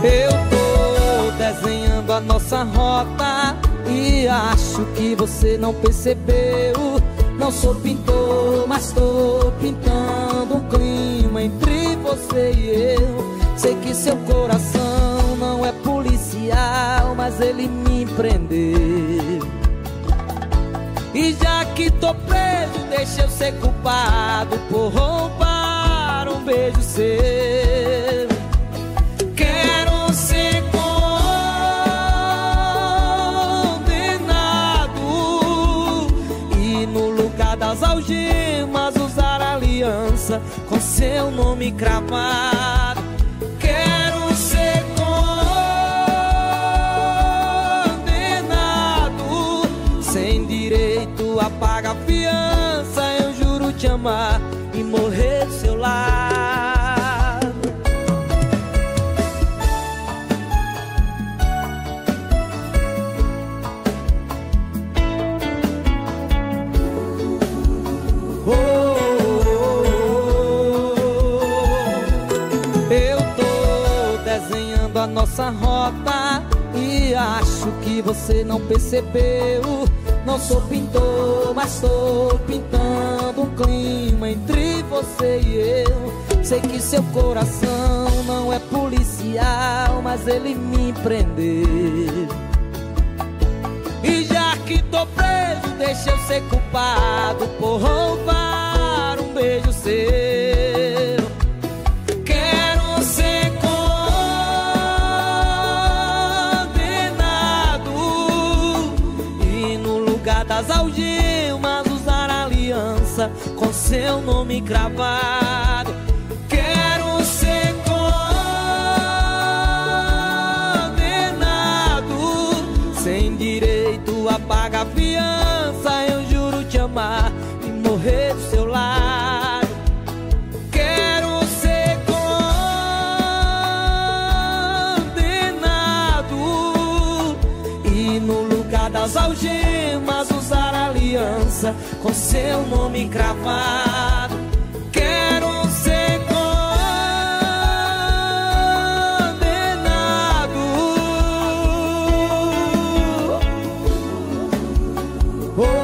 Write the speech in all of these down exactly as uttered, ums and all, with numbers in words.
Eu tô desenhando a nossa rota e acho que você não percebeu. Não sou pintor, mas tô pintando um clima entre você e eu. Sei que seu coração não é policial, mas ele me prendeu. E já que tô preso, deixa eu ser culpado por roubar um beijo seu. Quero ser condenado e no lugar das algemas usar aliança com seu nome cravado. Quero ser condenado sem direito a pagar fiança. Eu juro te amar e morrer do seu lado. Oh, eu tô desenhando a nossa rota e acho que você não percebeu. Não sou pintor, mas tô pintando um clima entre você e eu. Sei que seu coração não é policial, mas ele me prendeu. E já que tô preso, deixa eu ser culpado por roubar um beijo seu. Quero ser condenado e no lugar das algemas usar aliança com seu nome cravado. Quero ser condenado sem direito a pagar fiança. Eu juro te amar e morrer do seu lado. Quero ser condenado e no lugar das algemas usar aliança com seu nome cravado. Quero ser condenado. Oh, oh,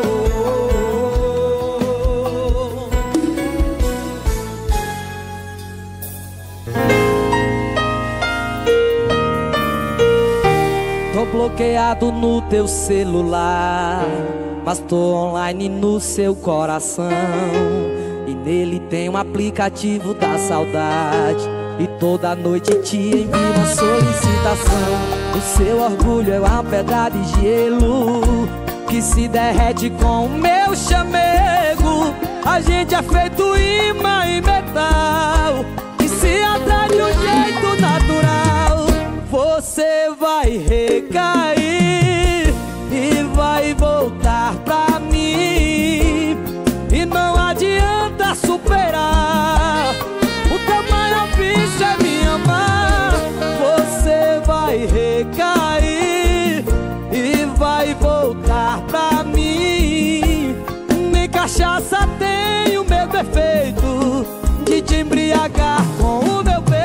oh. Tô bloqueado no teu celular, mas tô online no seu coração. E nele tem um aplicativo da saudade, e toda noite te envio uma solicitação. O seu orgulho é uma pedra de gelo que se derrete com o meu chamego. A gente é feito imã e metal que se atrai de um jeito natural. Você vai recair e vai voltar pra mim, e não adianta superar. O teu maior vício é me amar. Você vai recair e vai voltar pra mim. Nem cachaça tem o meu defeito de te embriagar com o meu beijo.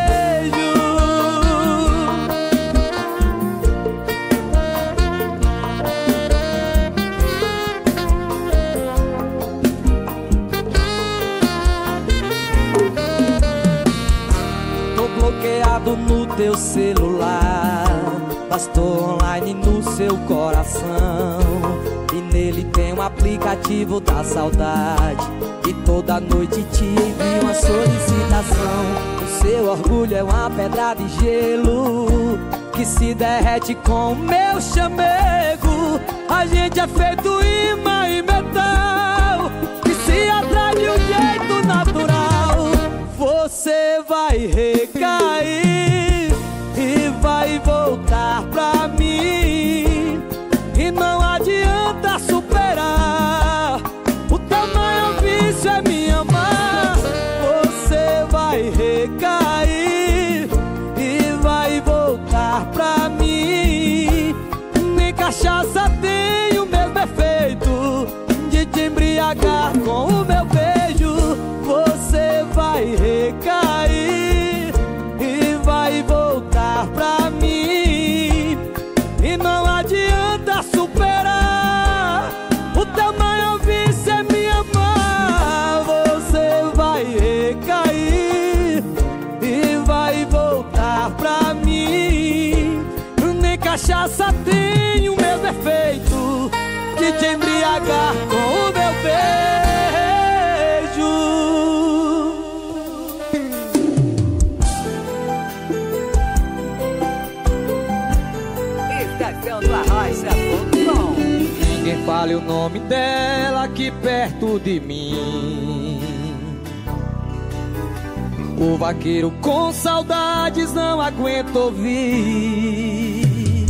Bloqueado no teu celular, mas tô online no seu coração. E nele tem um aplicativo da saudade, e toda noite te envio uma solicitação. O seu orgulho é uma pedra de gelo que se derrete com o meu chamego. A gente é feito imã e metal que se atrai de um jeito natural. Você vai recair e vai voltar pra mim, e não adianta superar. O teu maior vício é me amar. Você vai recair e vai voltar pra mim. Nem cachaça tem o meu defeito de te embriagar com o meu beijo. Você vai recair cachaça tem o meu defeito de te embriagar com o meu beijo. Estação do Arrocha ponto com. Ninguém fale o nome dela aqui perto de mim. O vaqueiro com saudades não aguenta ouvir.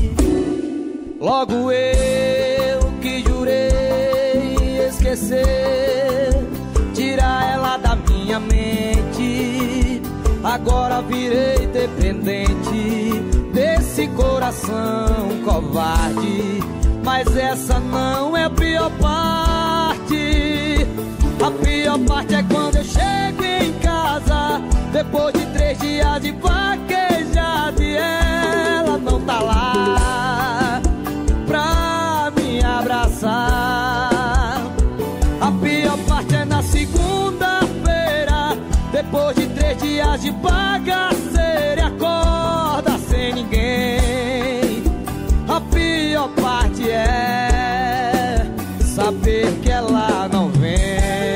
Logo eu que jurei esquecer, tirar ela da minha mente, agora virei dependente desse coração covarde. Mas essa não é a pior parte. A pior parte é quando eu chego em casa, depois de três dias de vaquejada, e ela não tá lá pra me abraçar. A pior parte é na segunda-feira, depois de três dias de bagaceira, e acorda sem ninguém. A pior parte é saber que ela não vem.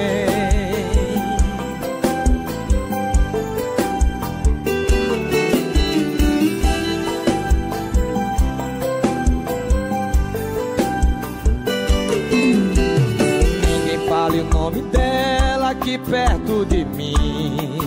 Ninguém fale o nome dela aqui perto de mim.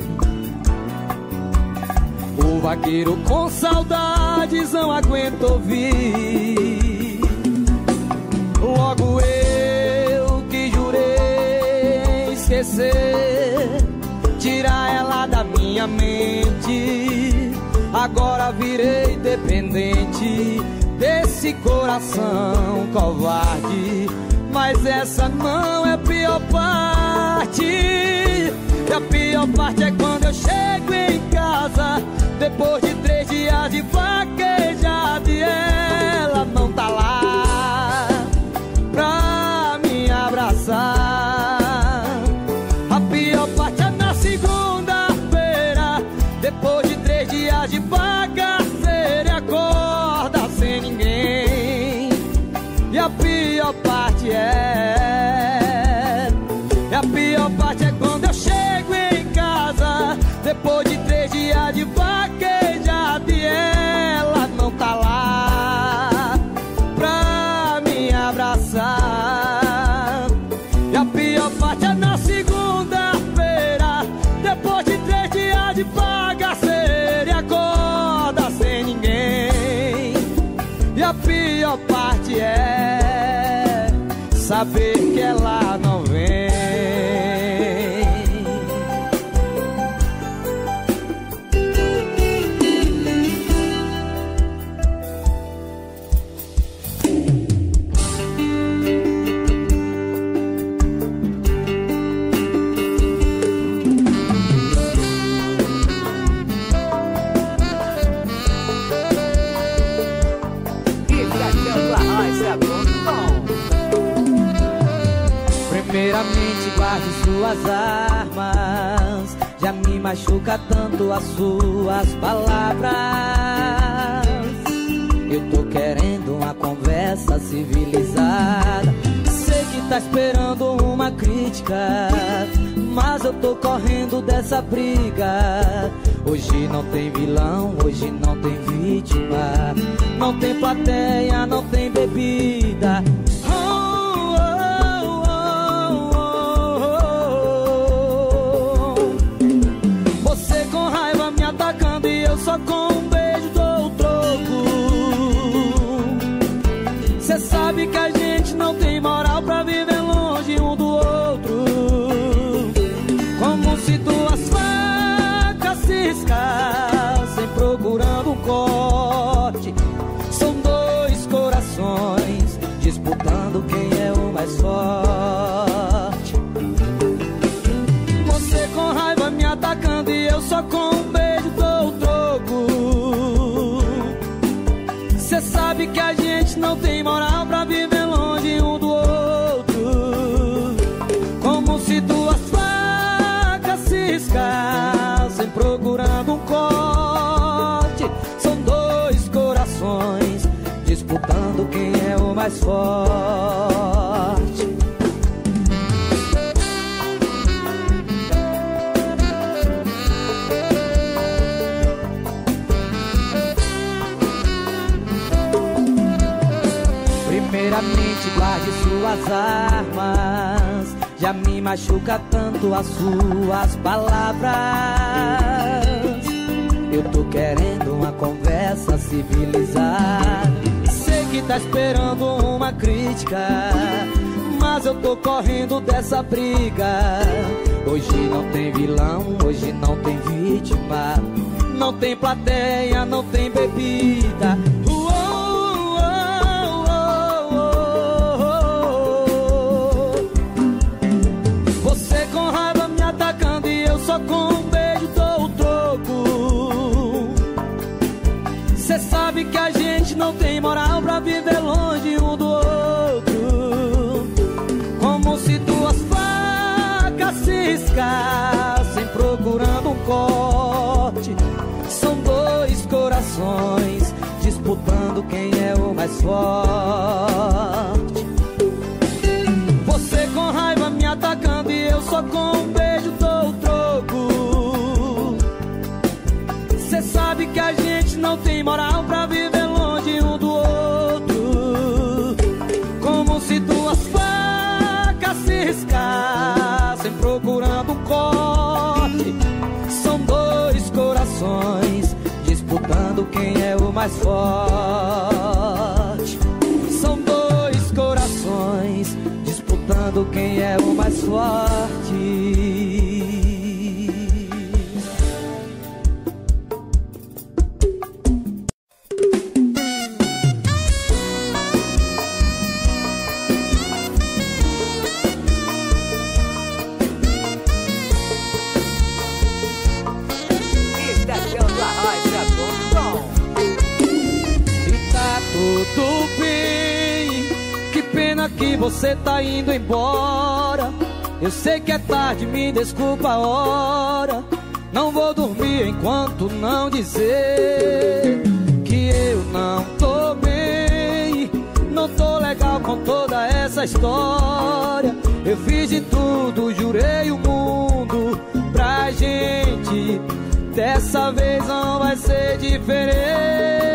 O vaqueiro com saudades não aguenta ouvir. Logo eu que jurei esquecer, tirar ela da minha mente, agora virei dependente desse coração covarde. Mas essa não é a pior parte. E a pior parte é quando eu chego em casa, depois de três dias de vaquejada, e ela não tá lá pra me abraçar. A pior parte é na segunda-feira, depois de três dias de bagaceira, e acorda sem ninguém. E a pior parte é, e a pior parte é quando eu chego em casa, depois de três dias de vaquejada, e ela não tá lá pra me abraçar. E a pior parte é na segunda-feira, depois de três dias de bagaceira, e acorda sem ninguém. E a pior parte é saber que ela não vem. Primeiramente guarde suas armas, já me machuca tanto as suas palavras. Eu tô querendo uma conversa civilizada. Sei que tá esperando uma crítica, mas eu tô correndo dessa briga. Hoje não tem vilão, hoje não tem vítima, não tem plateia, não tem bebida. E eu só com um beijo dou o troco. Cê sabe que a gente não tem moral pra viver longe um do outro. Como se duas facas ciscassem procurando um corte. São dois corações disputando quem é o mais forte. Você com raiva me atacando e eu só com um beijo dou o troco. Cê sabe que a gente não tem moral pra viver longe um do outro. Como se duas facas ciscassem procurando um corte. São dois corações mais forte. Primeiramente guarde suas armas, já me machuca tanto as suas palavras. Eu tô querendo uma conversa civilizada. Sei que tá esperando uma crítica, mas eu tô correndo dessa briga. Hoje não tem vilão, hoje não tem vítima, não tem plateia, não tem bebida. Só com um beijo dou o troco. Cê sabe que a gente não tem moral pra viver longe um do outro. Como se duas facas se riscassem procurando um corte. São dois corações disputando quem é o mais forte. Você com raiva me atacando e eu só com um beijo dou o troco. Cê sabe que a gente não tem moral pra viver longe um do outro. Como se duas facas se riscassem procurando um corte. São dois corações disputando quem é o mais forte. São dois corações disputando quem é o mais forte. Tudo bem, que pena que você tá indo embora. Eu sei que é tarde, me desculpa a hora. Não vou dormir enquanto não dizer que eu não tô bem. Não tô legal com toda essa história. Eu fiz de tudo, jurei o mundo pra gente. Dessa vez não vai ser diferente.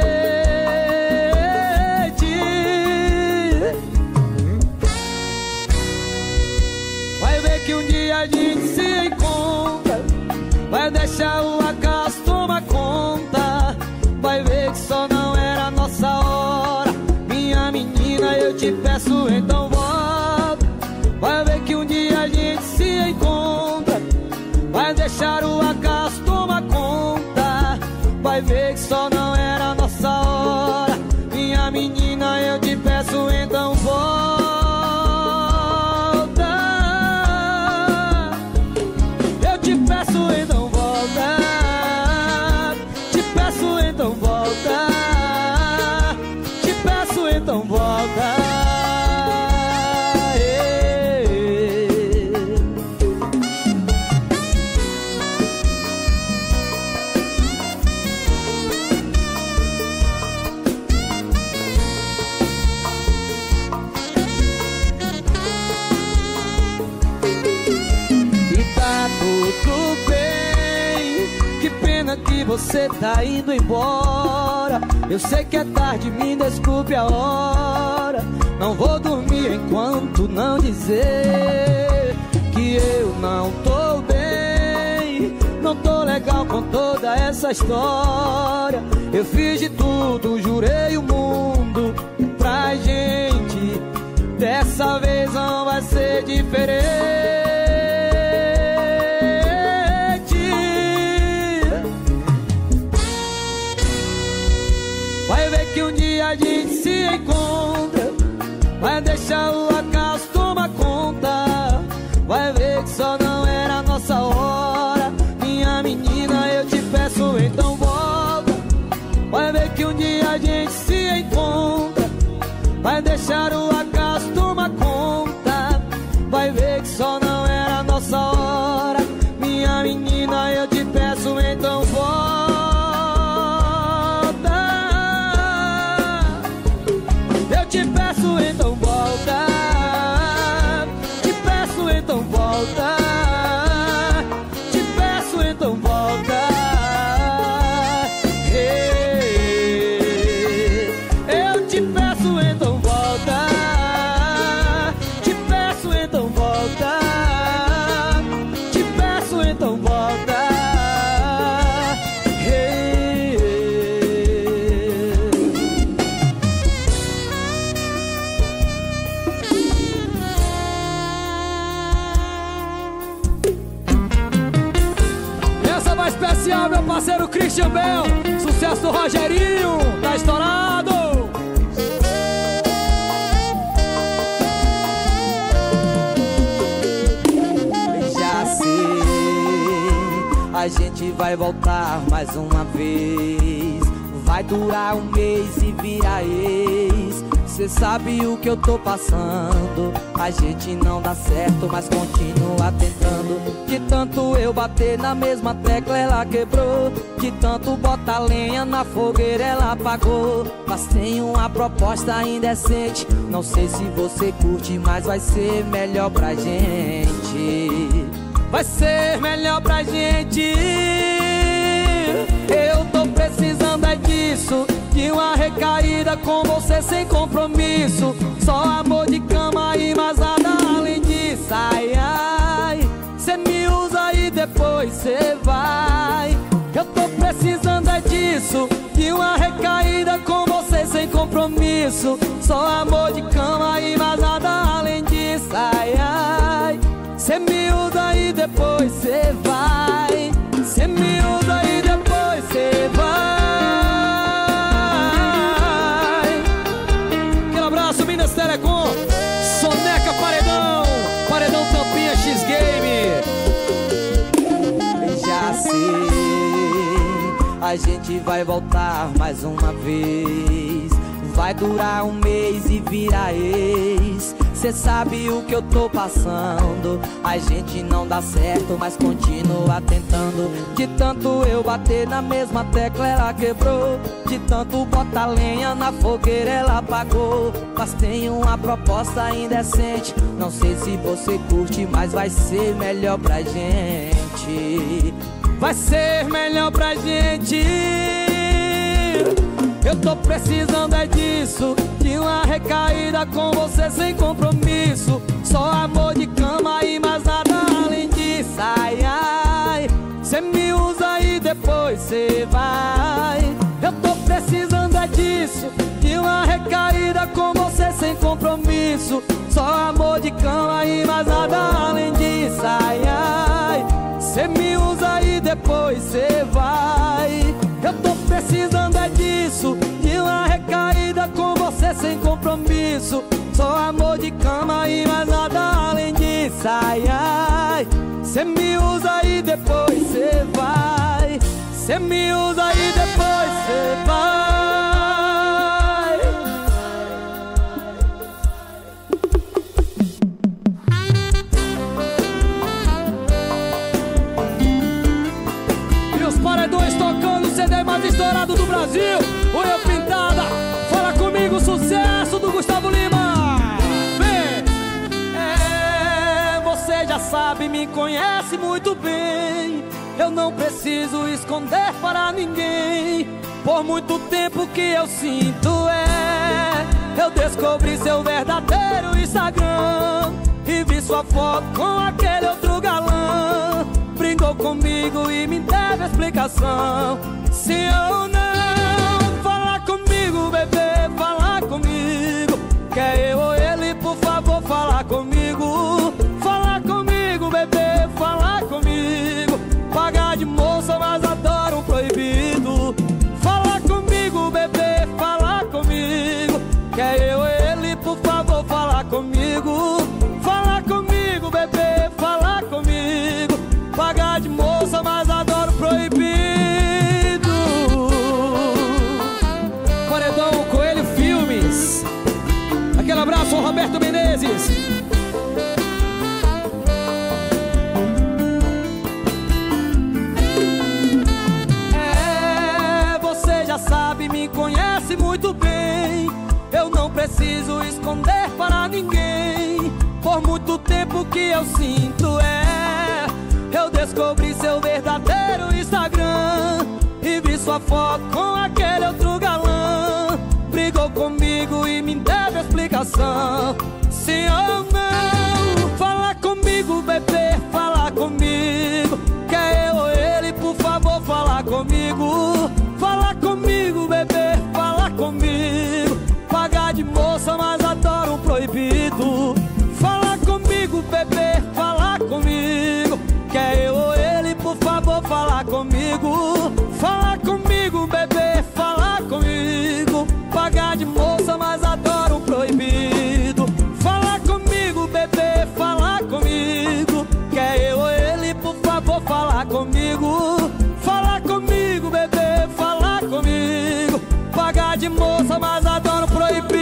Que um dia a gente se encontra, vai deixar o acaso tomar conta. Vai ver que só não era a nossa hora. Minha menina, eu te peço, então volta. Vai ver que um dia a gente se encontra, vai deixar o acaso tomar conta. Vai ver que só não era a nossa hora. Minha menina, eu te peço, então volta. Te peço, então volta. Te peço, então volta. Te peço, então volta. Tudo bem, que pena que você tá indo embora. Eu sei que é tarde, me desculpe a hora. Não vou dormir enquanto não dizer que eu não tô bem. Não tô legal com toda essa história. Eu fiz de tudo, jurei o mundo pra gente. Dessa vez não vai ser diferente. Vai ver que um dia a gente se encontra, vai deixar o acaso tomar conta. Vai ver que só não era a nossa hora. Minha menina, eu te peço, então volta. Vai ver que um dia a gente se encontra, vai deixar o acaso tomar conta. Vai ver que só não era a nossa hora. Minha menina, eu te peço, então volta. Eu te especial, meu parceiro Christian Bell. Sucesso do Rogerinho, tá estourado. Já sei, a gente vai voltar mais uma vez. Vai durar um mês e vira ex. Cê sabe o que eu tô passando. A gente não dá certo, mas continua tentando. De tanto eu bater na mesma tecla, ela quebrou. De tanto botar lenha na fogueira, ela apagou. Mas tem uma proposta indecente. Não sei se você curte, mas vai ser melhor pra gente. Vai ser melhor pra gente. Eu tô precisando é disso, de uma recaída com você sem compromisso. Só amor de cama e mais nada além disso. Ai, ai, cê me usa e depois cê vai. Eu tô precisando é disso, de uma recaída com você sem compromisso. Só amor de cama e mais nada além disso. Ai, ai, cê me usa e depois cê vai. Cê me usa e depois cê vai. Aquele abraço, Minas Telecom, Soneca Paredão, Paredão Tampinha X-Game. Já sei, a gente vai voltar mais uma vez. Vai durar um mês e vira ex. Cê sabe o que eu tô passando. A gente não dá certo, mas continua tentando. De tanto eu bater na mesma tecla, ela quebrou. De tanto botar lenha na fogueira, ela apagou. Mas tem uma proposta indecente. Não sei se você curte, mas vai ser melhor pra gente. Vai ser melhor pra gente. Eu tô precisando é disso, de uma recaída com você sem compromisso. Só amor de cama e mais nada além disso. Ai, ai, cê me usa e depois cê vai. Eu tô precisando é disso, de uma recaída com você sem compromisso. Só amor de cama e mais nada além disso. Ai, ai, cê me usa e depois cê vai. Eu tô precisando é disso, de uma recaída com você sem compromisso. Só amor de cama e mais nada além disso. Ai, ai, cê me usa e depois cê vai. Cê me usa e depois cê vai. E os paredões tocando o C D mais estourado do Brasil, Unha Pintada. Fala comigo, sucesso do Gustavo Lima. Vem! É, você já sabe, me conhece muito bem. Eu não preciso esconder para ninguém. Por muito tempo que eu sinto é, eu descobri seu verdadeiro Instagram e vi sua foto com aquele outro galã. Brincou comigo e me deve explicação. Sim ou não? Fala comigo, bebê, fala comigo. Quer eu ou ele, por favor, fala comigo. Fala comigo, bebê, fala comigo. Pagar de moça, mas adoro um proibido. Fala comigo, bebê, fala comigo. Quer eu ou ele, por favor, fala comigo. Fala comigo, bebê, fala comigo. Pagar de moça, mas adoro proibido. Paredão Coelho Filmes. Aquele abraço ao Roberto Menezes. É, você já sabe, me conhece muito bem. Eu não preciso esconder para ninguém. Por muito tempo que eu sinto é, eu descobri seu verdadeiro Instagram e vi sua foto com aquele outro galã. Brigou comigo e me deve explicação. Sim ou não? Fala comigo, bebê, fala comigo. Quer eu ou ele, por favor, fala comigo. Fala comigo, bebê, fala comigo. Pagar de moça, mas adoro um proibido. Fala comigo, bebê, fala comigo. Quer eu ou ele, por favor, fala comigo. comigo, fala comigo, bebê, fala comigo. Pagar de moça, mas adoro o proibido. Fala comigo, bebê, fala comigo. Quer eu ou ele, por favor, fala comigo. Fala comigo, bebê, fala comigo. Pagar de moça, mas adoro o proibido.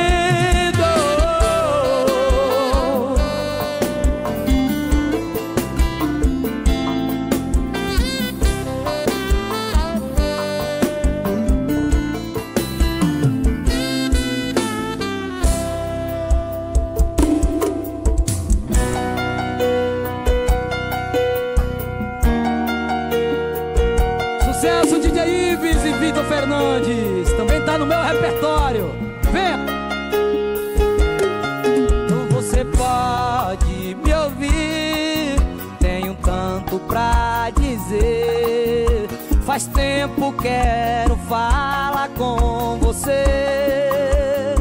Sucesso D J Ives e Vitor Fernandes, também tá no meu repertório. Vem! Você pode me ouvir, tenho tanto pra dizer. Faz tempo quero falar com você.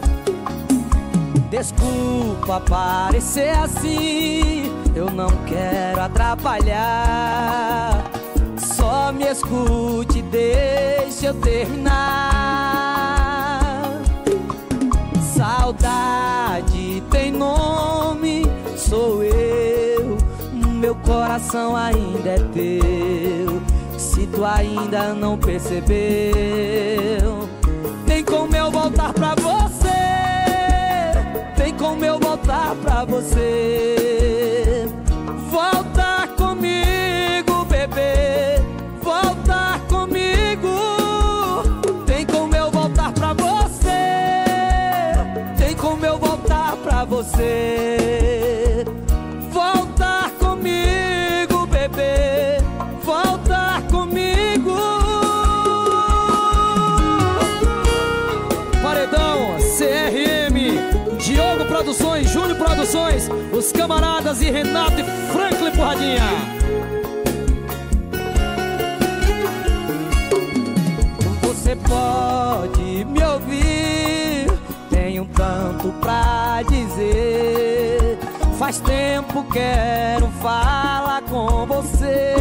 Desculpa parecer assim, eu não quero atrapalhar. Só me escute, deixa eu terminar. Saudade tem nome, sou eu. Meu coração ainda é teu. Se tu ainda não percebeu, tem como eu voltar pra você. Tem como eu voltar pra você. Volta comigo, bebê. Volta comigo. Tem como eu voltar pra você. Tem como eu voltar pra você. Volta comigo, bebê. Volta comigo. Paredão, C R M, Diogo Produções, Júnior Produções, os camaradas e Renato e Franklin Porradinha. Você pode me ouvir, tenho tanto pra dizer. Faz tempo quero falar com você.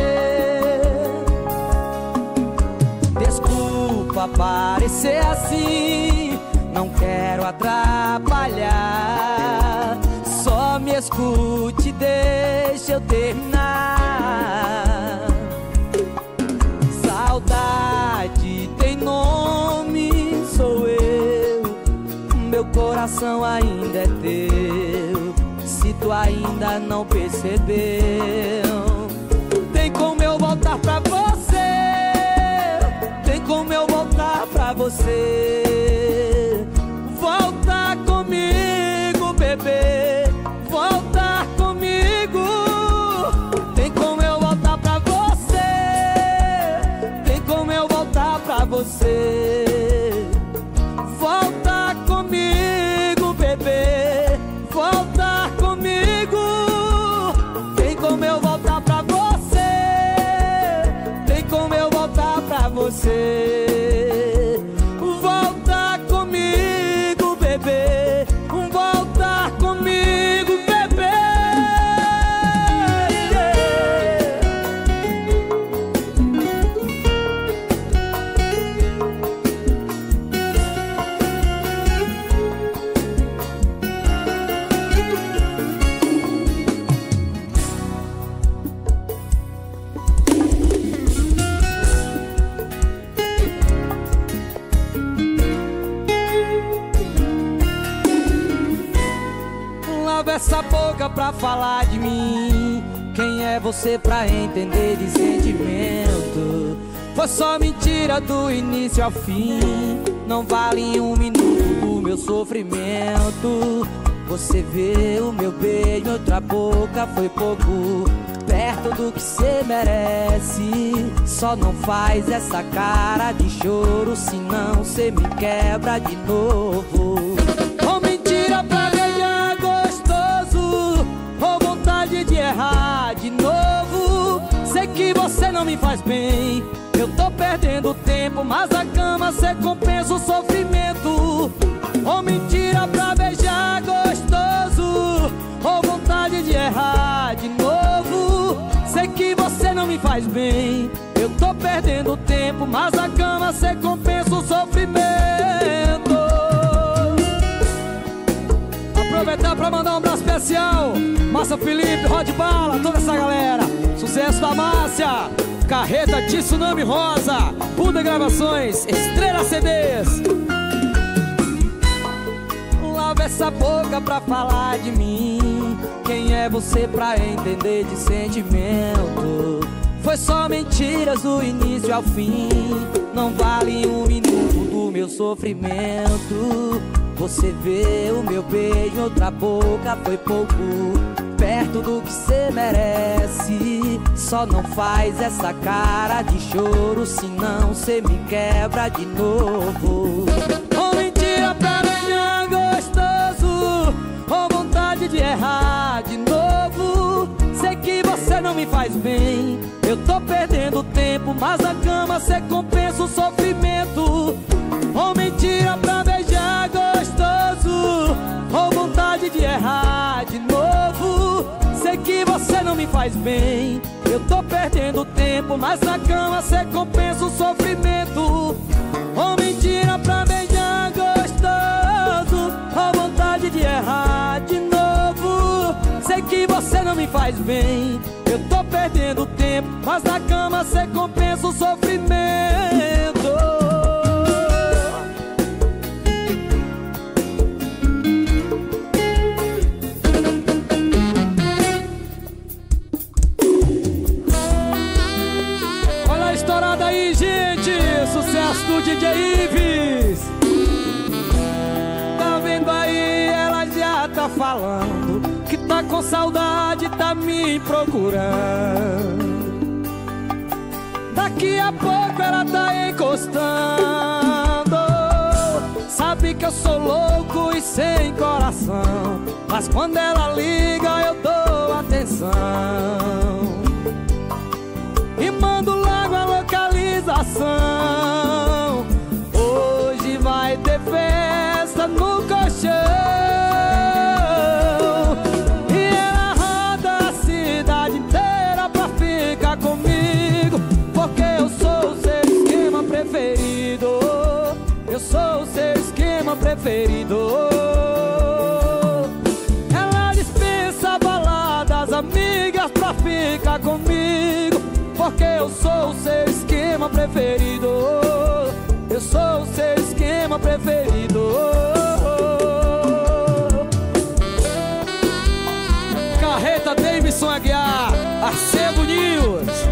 Desculpa parecer assim, não quero atrapalhar. Só me escute, deixa eu terminar. Saudade tem nome, sou eu. Meu coração ainda é teu. Se tu ainda não percebeu, tem como eu voltar pra você. Tem como eu voltar pra você. Volta comigo, bebê. Volta comigo. Tem como eu voltar pra você. Tem como eu voltar pra você. Volta comigo, bebê. Volta comigo. Tem como eu voltar pra você. Tem como eu voltar pra você. Volta comigo, bebê. Volta comigo, bebê. Lava essa boca pra falar de mim. Quem é você pra entender de sentimento? Foi só mentira do início ao fim. Não vale um minuto do meu sofrimento. Você vê o meu beijo em outra boca, foi pouco perto do que cê merece. Só não faz essa cara de choro, senão cê me quebra de novo. Ou mentira pra beijar gostoso, ou vontade de errar de novo. Sei que você não me faz bem, eu tô perdendo tempo, mas a cama cê compensa o sofrimento. Ou mentira pra beijar gostoso, ou vontade de errar de novo. Sei que você não me faz bem, eu perdendo tempo, mas a cama cê compensa o sofrimento. Aproveitar pra mandar um abraço especial, Márcia Felipe, Rod Bala, toda essa galera. Sucesso da Márcia, Carreta de Tsunami Rosa, Buda Gravações, Estrela C Ds. Lava essa boca pra falar de mim. Quem é você pra entender de sentimento? Foi só mentiras do início ao fim. Não vale um minuto do meu sofrimento. Você vê o meu beijo em outra boca, foi pouco perto do que cê merece. Só não faz essa cara de choro, senão cê me quebra de novo. Oh, mentira pra beijar gostoso, oh, vontade de errar de novo. Sei que você não me faz bem, eu tô perdendo tempo, mas na cama cê compensa o sofrimento. Oh, mentira pra beijar gostoso, oh, vontade de errar de novo. Sei que você não me faz bem, eu tô perdendo tempo, mas na cama cê compensa o sofrimento. Oh, mentira pra beijar gostoso, oh, vontade de errar de novo. Sei que você não me faz bem, eu tô perdendo tempo, mas na cama cê compensa o sofrimento. Olha a estourada aí, gente! Sucesso do D J Ives! Tá vendo aí? Ela já tá falando que tá com saudade, tá me procurando. Daqui a pouco ela tá encostando. Sabe que eu sou louco e sem coração, mas quando ela liga eu dou atenção e mando logo a localização. Hoje vai ter festa no colchão e ela roda a cidade inteira pra ficar comigo, porque eu sou o seu esquema preferido. Eu sou o seu esquema preferido. Ela dispensa baladas, amigas pra ficar comigo, porque eu sou o seu esquema preferido. Eu sou o seu esquema preferido. Carreta Davidson Aguiar, Arcebo News.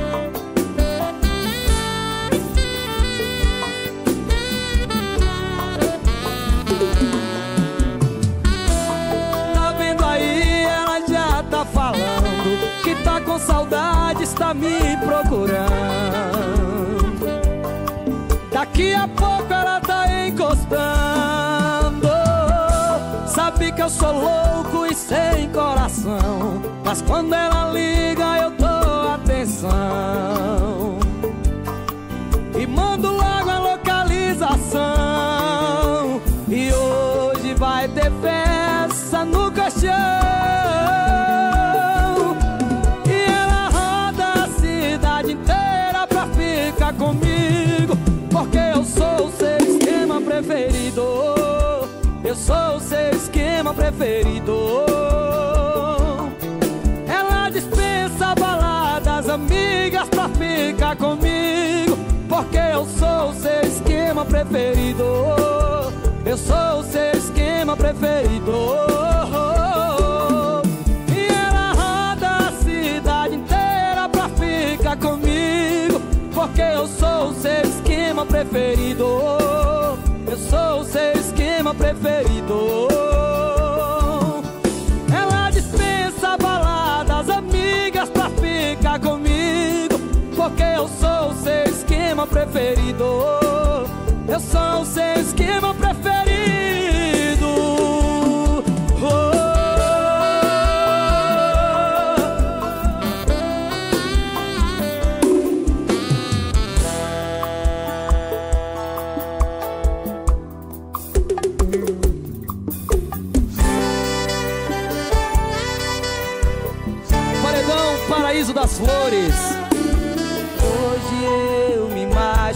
Tá vendo aí? Ela já tá falando que tá com saudade, está me procurando. Daqui a pouco ela tá encostando. Sabe que eu sou louco e sem coração, mas quando ela liga eu dou atenção e mando logo a localização. E hoje vai ter festa no colchão e ela roda a cidade inteira pra ficar comigo, porque eu sou o seu esquema preferido. Eu sou o seu esquema preferido. Ela dispensa baladas, amigas pra ficar comigo, porque eu sou o seu esquema preferido. Eu sou o seu esquema preferido. E ela roda a cidade inteira pra ficar comigo, porque eu sou o seu esquema preferido. Eu sou o seu esquema preferido. Ela dispensa baladas, amigas pra ficar comigo, porque eu sou o seu esquema preferido. Eu sou o seu esquema preferido. Oh. Paredão Paraíso das Flores. Hoje eu me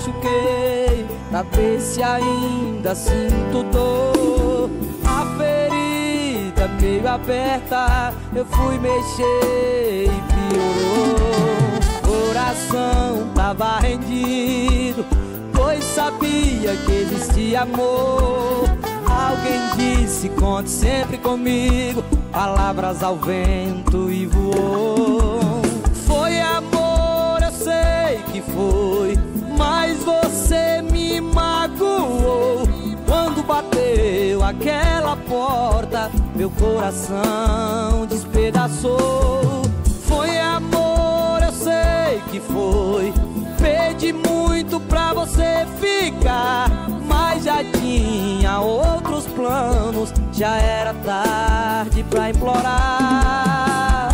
machuquei, pra ver se ainda sinto dor. A ferida meio aberta, eu fui mexer e piorou. Coração tava rendido, pois sabia que existia amor. Alguém disse, conte sempre comigo, palavras ao vento e voou. Foi amor, eu sei que foi, mas você me magoou. Quando bateu aquela porta, meu coração despedaçou. Foi amor, eu sei que foi, pedi muito pra você ficar, mas já tinha outros planos, já era tarde pra implorar.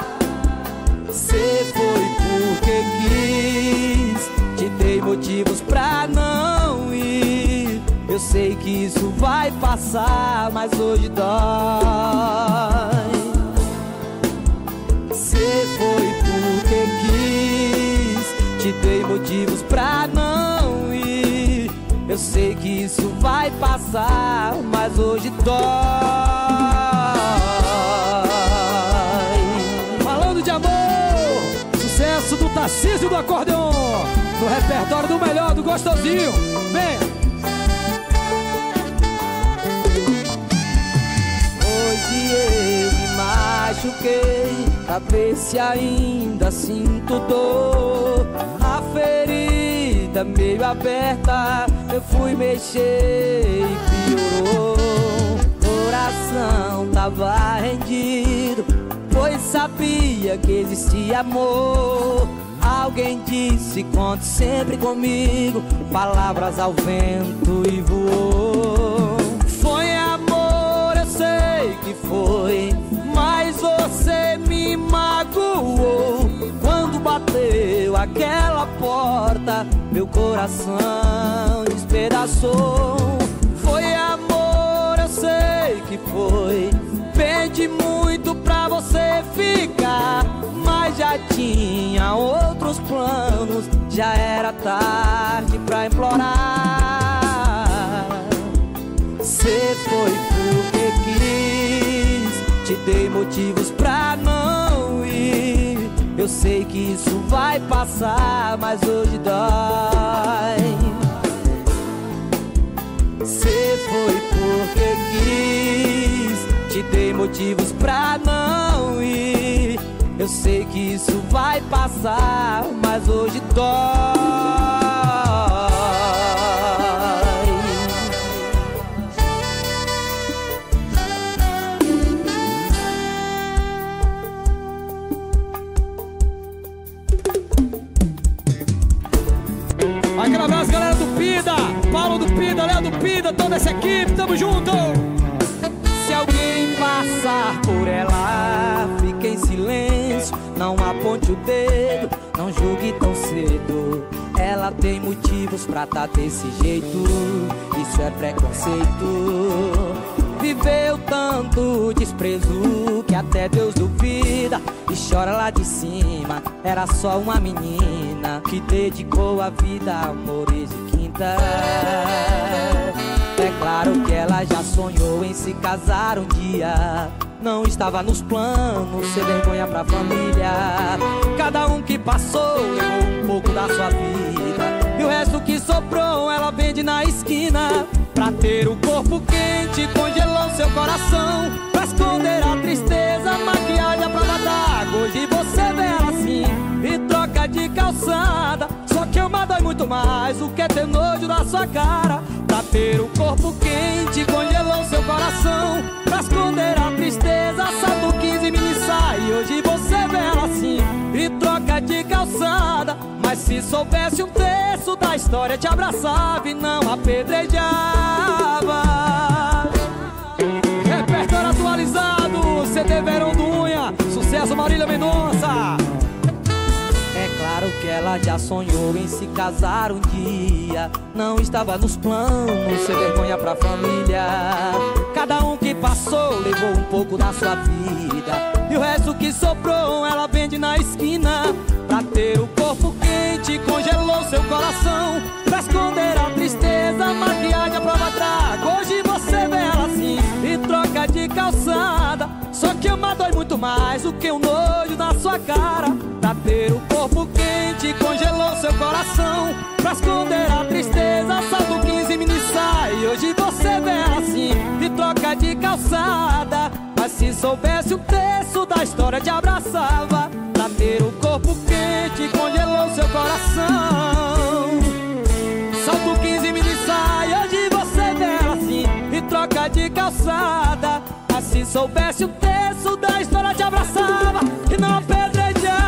Cê foi porque quis, te dei motivos pra não ir. Eu sei que isso vai passar, mas hoje dói. Cê foi porque quis, te dei motivos pra não ir. Eu sei que isso vai passar, mas hoje dói. Falando de amor, sucesso do Tarcísio do acordeon, no repertório do melhor, do gostosinho. Vem! Hoje eu me machuquei, pra ver se ainda sinto dor. A ferida meio aberta, eu fui mexer e piorou. Coração tava rendido, pois sabia que existia amor. Alguém disse, conte sempre comigo, palavras ao vento e voou. Foi amor, eu sei que foi, mas você me magoou. Quando bateu aquela porta, meu coração despedaçou. Foi amor, eu sei que foi, pedi muito pra você ficar, mas já tinha outros planos, já era tarde pra implorar. Cê foi porque quis, te dei motivos pra não ir. Eu sei que isso vai passar, mas hoje dói. Cê foi porque quis, te dei motivos pra não ir. Eu sei que isso vai passar, mas hoje dói. Aquele abraço, galera do Pida, Paulo do Pida, Léo do Pida, toda essa equipe, tamo junto! Se alguém passar por ela, fique em silêncio, não aponte o dedo, não julgue tão cedo. Ela tem motivos pra tá desse jeito, isso é preconceito. Viveu tanto desprezo que até Deus duvida e chora lá de cima. Era só uma menina que dedicou a vida a amores de quinta. É claro que ela já sonhou em se casar um dia, não estava nos planos ser vergonha pra família. Cada um que passou levou um pouco da sua vida, e o resto que sobrou ela vende na esquina. Pra ter o corpo quente congelou seu coração, pra esconder a tristeza, maquiagem à prova d'água. Hoje você vê ela assim e troca de calçada. Só que ama dói muito mais, o que é ter nojo da sua cara. Pra ter o corpo quente congelou seu coração, pra esconder a tristeza, salto quinze mini sai. Hoje você vê ela assim e troca de calçada. Mas se soubesse um terço da história, te abraçava e não apedrejava. Repertório atualizado, C D Verão do Unha, sucesso Marília Mendonça. É claro que ela já sonhou em se casar um dia, não estava nos planos ser vergonha pra família. Cada um que passou levou um pouco da sua vida, e o resto que sobrou ela vende na esquina. Pra ter o corpo quente congelou seu coração, cara, pra ter o corpo quente, congelou seu coração. Pra esconder a tristeza, salto quinze mini sai. Hoje você vê assim e troca de calçada. Mas se soubesse o terço da história, te abraçava. Pra ter o corpo quente, congelou seu coração. Salto quinze mini sai. Hoje você vê assim e troca de calçada. Mas se soubesse o terço da história, te abraçava e não apedrejava.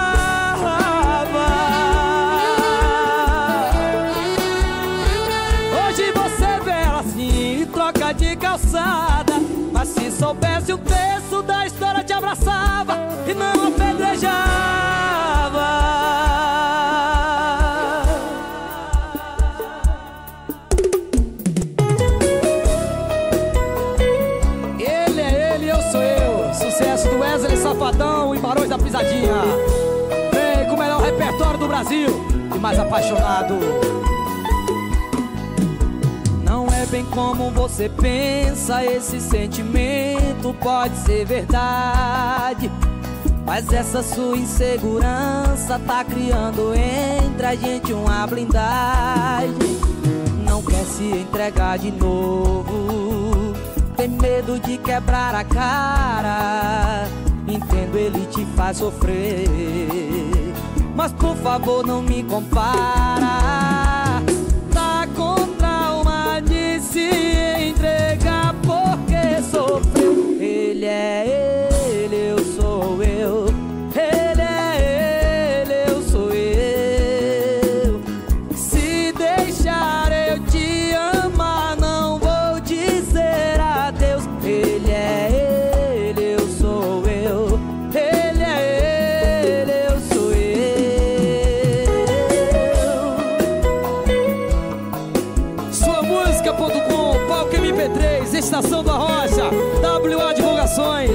Hoje você vê ela assim e troca de calçada. Mas se soubesse o terço da história, te abraçava e não apedrejava. Ele é ele, eu sou eu. Sucesso do Wesley Safadão e Barões da Pisadinha. Vem com o melhor repertório do Brasil e mais apaixonado. Não é bem como você pensa, esse sentimento pode ser verdade. Mas essa sua insegurança tá criando entre a gente uma blindagem. Não quer se entregar de novo, tem medo de quebrar a cara. Entendo, ele te faz sofrer, mas por favor não me compara. Tá com trauma de se entregar porque sofreu. Ele é ele, eu sou eu. Ele é ele, eu sou eu. Se deixar eu te amar, não vou dizer adeus. Ele é ele, eu sou eu. Ele é ele, eu sou eu. Sua música ponto com, Palco M P três, Estação da Rocha, W A Divulgações.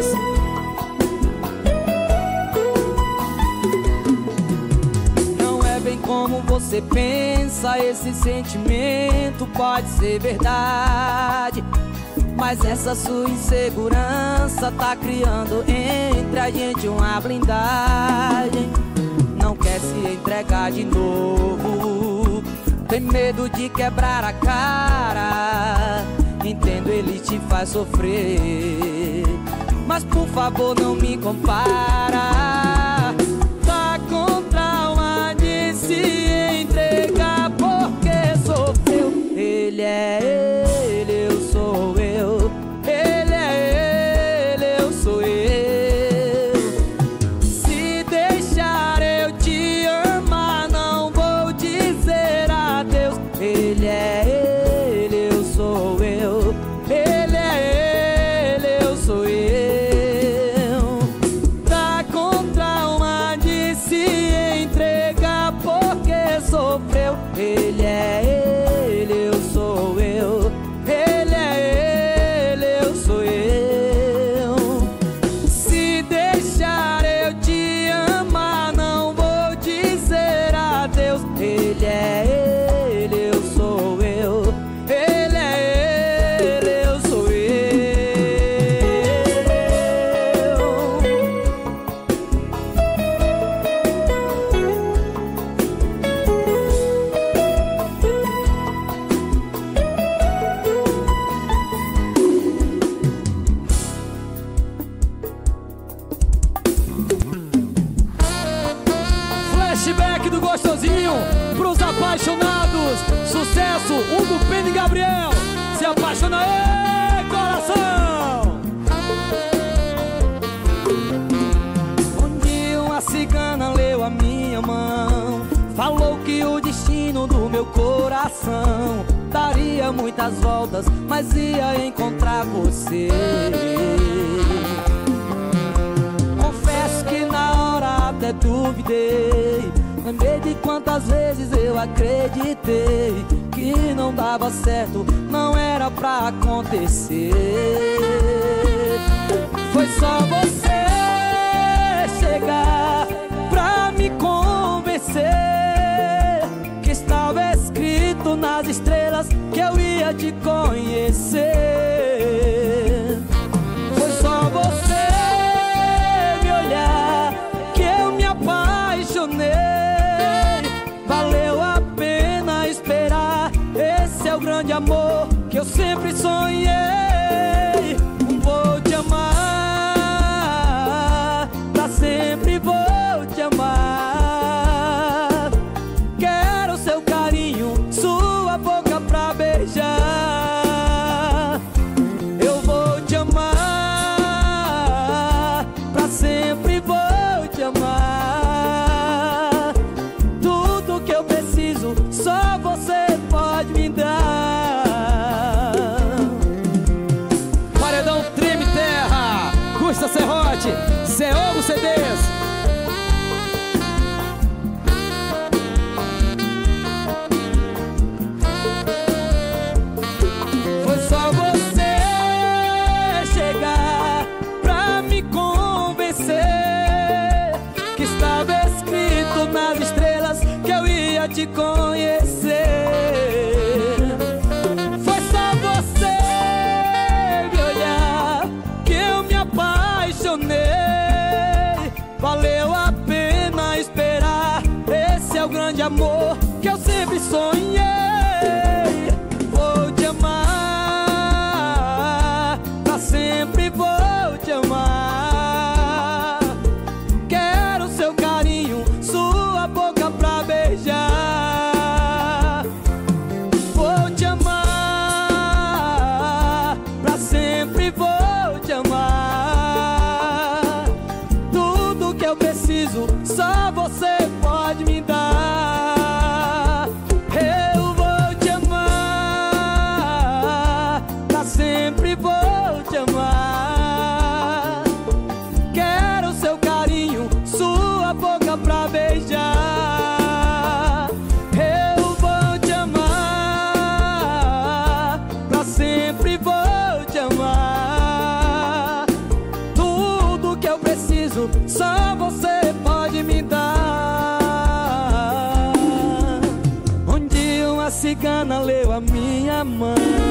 Não é bem como você pensa, esse sentimento pode ser verdade. Mas essa sua insegurança tá criando entre a gente uma blindagem. Não quer se entregar de novo, tem medo de quebrar a cara. Entendo, ele te faz sofrer, mas por favor não me compara. Tá com trauma de se entregar porque sofreu. Ele é ele, eu sou eu. Ele é ele, eu sou eu. Se deixar eu te amar, não vou dizer adeus. Ele é ele, eu sou eu. Ele é ele, eu sou eu. Tá com trauma de se entregar porque sofreu. Ele é ele, eu sou eu. Ele é ele, eu sou eu. Se deixar eu te amar, não vou dizer adeus. Ele é ele, eu sou eu. Ele é ele, eu sou eu. Flashback do gostosinho pros apaixonados. Sucesso, Hugo Pena e Gabriel. Se apaixona aí, coração. Um dia uma cigana leu a minha mão, falou que o destino do meu coração daria muitas voltas, mas ia encontrar você. Confesso que na hora até duvidei, lembrei de quantas vezes eu acreditei que não dava certo, não era pra acontecer. Foi só você chegar pra me convencer que estava escrito nas estrelas que eu ia te conhecer. Foi só você me olhar que eu me o grande amor que eu sempre sonhei. Vou te amar, pra sempre vou te amar. Quero seu carinho, sua boca pra beijar. Eu vou te amar, pra sempre vou te amar. Tudo que eu preciso, só você pode me dar. Paredão Treme Terra, Gusta Serrote, Zé Ovo C Ds. Foi só você chegar pra me convencer que estava escrito nas estrelas que eu ia te conhecer. Foi só você me olhar que eu me apaixonei. Valeu a pena esperar, esse é o grande amor que eu sempre sonhei. Vou te amar, pra sempre vou te amar. Quero seu carinho, sua boca pra beijar. Vou te amar, pra sempre vou te amar. Tudo que eu preciso, só você pode me dar. Eu vou te amar, pra sempre vou te amar. Quero seu carinho, sua boca pra beijar. Eu vou te amar, pra sempre vou te amar. Tudo que eu preciso, só você pode me dar. Um dia uma cigana leu a minha mão.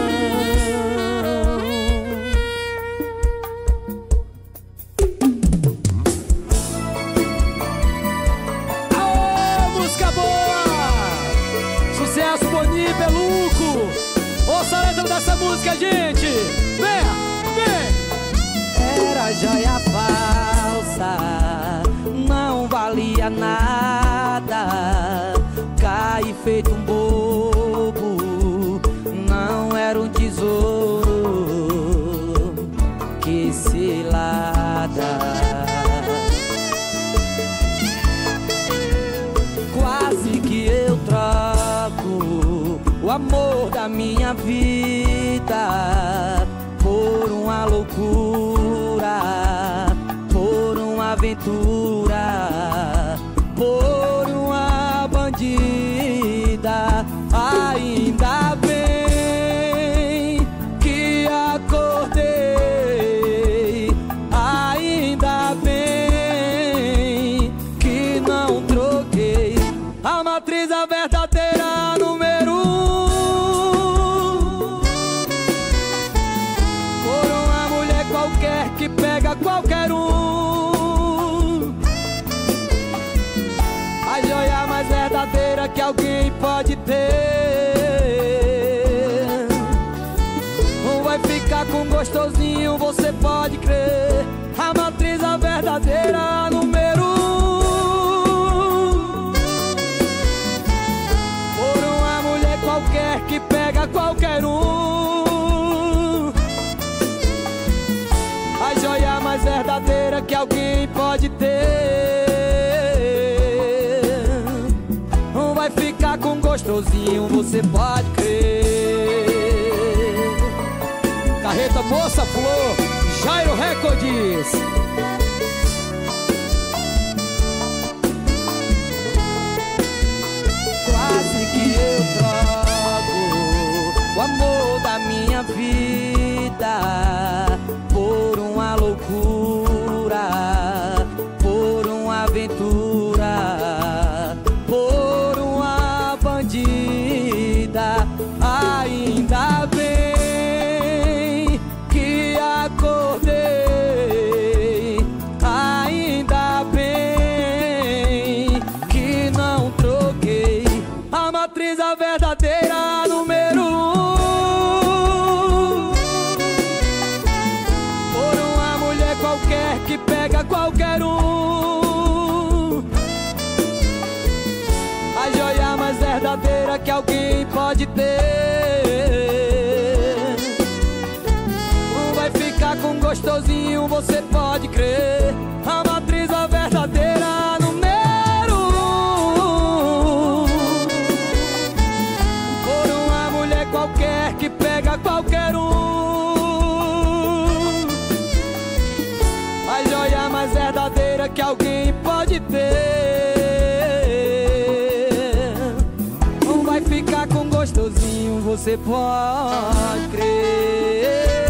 Aô, música boa! Sucesso, Boni, Beluco. Ouça a letra dessa música, gente. Venha, vem. Era joia falsa, não valia nada. Caí feito um bobo, não era um tesouro. Que cilada. Quase que eu troco o amor da minha vida por uma loucura, por uma aventura, por uma bandida. Ainda bem que acordei, ainda bem que não troquei a matriz, a verdadeira número um, por uma mulher qualquer que pega qualquer um. A joia mais verdadeira que alguém pode ter. Vai ficar com gostosinho, você pode crer. A matriz, a verdadeira número um, por uma mulher qualquer que pega qualquer um. A joia mais verdadeira que alguém pode ter. Vai ficar com gostosinho, você pode crer. Carreta Moça Flor, Jairo Records. Quase que eu troco o amor da minha vida por uma loucura, por uma aventura, por uma bandida. Ainda bem que acordei, pode ter. Não vai ficar com gostosinho, você pode crer. A matriz, a verdadeira número um. Por uma mulher qualquer que pega qualquer um. A joia mais verdadeira que alguém pode ter. Não vai ficar com gostosinho, você pode crer.